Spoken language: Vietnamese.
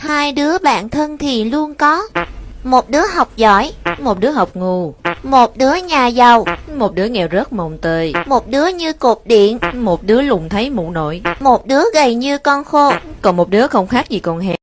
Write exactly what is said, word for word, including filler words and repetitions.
Hai đứa bạn thân thì luôn có. Một đứa học giỏi, một đứa học ngu, một đứa nhà giàu, một đứa nghèo rớt mồng tơi, một đứa như cột điện, một đứa lùn thấy mụ nội, một đứa gầy như con khô. còn một đứa không khác gì con heo.